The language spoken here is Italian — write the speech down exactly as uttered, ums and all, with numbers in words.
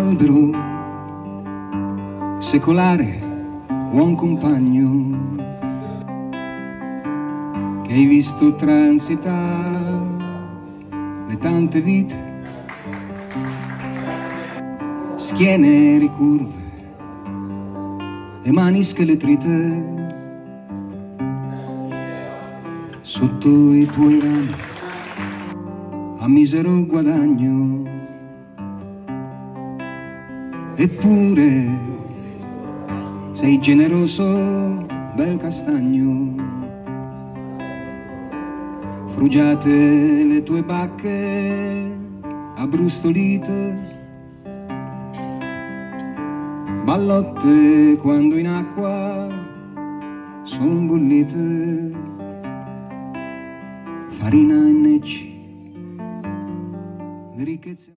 albero secolare, buon compagno, che hai visto transitare le tante vite, schiene ricurve e mani scheletrite sotto i tuoi rami a misero guadagno. Eppure sei generoso, bel castagno, frugiate le tue bacche abbrustolite, ballotte quando in acqua son bollite, farina e necci, le ricchezze.